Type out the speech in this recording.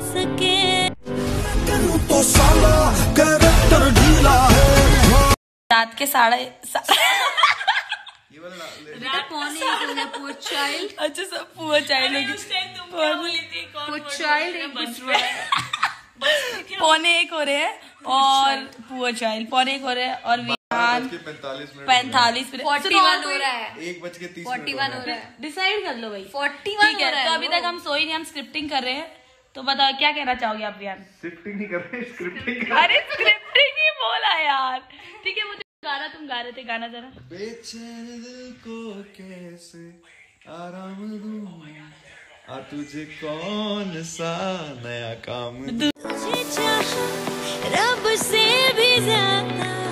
सके। तो साला कैरेक्टर ढीला है। रात के साढ़े अच्छा सब पुअर चाइल्ड होगी, पौने एक हो रहे हैं और पुअर चाइल्ड पौने एक हो रहे हैं और 45 मिनट 41 हो रहा है, 1:30 41 हो रहा है। डिसाइड कर लो भाई 41 ठीक है। तो अभी तक हम सोई नहीं, हम स्क्रिप्टिंग कर रहे हैं। तो बताओ क्या कहना चाहोगे आप रियान? स्क्रिप्टिंग नहीं कर रहे, स्क्रिप्टिंग। अरे स्क्रिप्टिंग ही बोला यार। ठीक है मुझे गाना तुम गा रहे थे, गाना जरा। बेचैन दिल को कैसे आराम दूं, आ तुझे कौन सा नया काम दूं। तुझे चाहा रब से भी ज्यादा